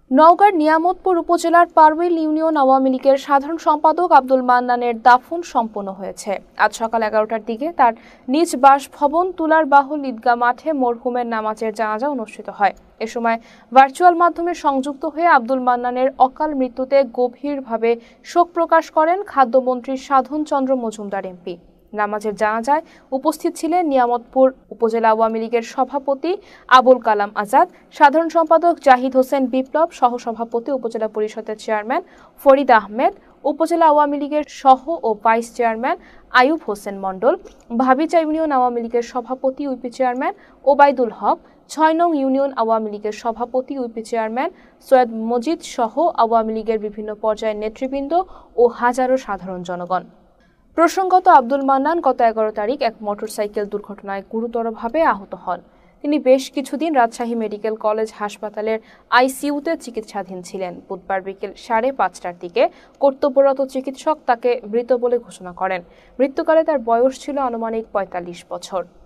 নওগাঁর নিয়ামতপুর উপজেলার পারুইল ইউনিয়ন আওয়ামী লীগের সাধারণ সম্পাদক আব্দুল মান্নানের দাফন সম্পন্ন হয়েছে। আজ সকাল 11টার দিকে তার নিজ বাসভবন তুলার বাহুল ঈদগাহ মাঠে মরহুমের নামাজের জানাজা অনুষ্ঠিত হয়। এ সময় ভার্চুয়াল মাধ্যমে সংযুক্ত হয়ে আব্দুল মান্নানের অকাল মৃত্যুতে গভীরভাবে শোক প্রকাশ করেন খাদ্যমন্ত্রী সাধন চন্দ্র মজুমদার এমপি। নামাজের জানাজায় উপস্থিত ছিলেন নিয়ামতপুর উপজেলা আওয়ামী লীগের সভাপতি আবুল কালাম আজাদ, সাধারণ সম্পাদক জাহিদ হোসেন বিপ্লব, সহসভাপতি উপজেলা পরিষদের চেয়ারম্যান ফরিদ আহমেদ, উপজেলা আওয়ামী লীগের সহ ও vice chairman Ayub Hossain Mondal, Bhabicha union Awami লীগের সভাপতি ইউপি চেয়ারম্যান ওবায়দুল হক, ৬ নং ইউনিয়ন আওয়ামী লীগের সভাপতি ইউপি চেয়ারম্যান সৈয়দ মজিদ সহ আওয়ামী লীগের বিভিন্ন পর্যায়ের নেতৃবৃন্দ ও হাজারো সাধারণ জনগণ। প্রসঙ্গত, আব্দুল মান্নান গত 11 তারিখ এক মোটরসাইকেল দুর্ঘটনায় গুরুতরভাবে আহত হন। তিনি বেশ কিছুদিন রাজশাহী মেডিকেল কলেজ হাসপাতালের আইসিইউতে চিকিৎসাধীন ছিলেন। বুধবার বিকেল 5:30টার দিকে কর্তব্যরত চিকিৎসক তাকে মৃত বলে ঘোষণা করেন। মৃত্যুকালে তার বয়স ছিল আনুমানিক 45 বছর।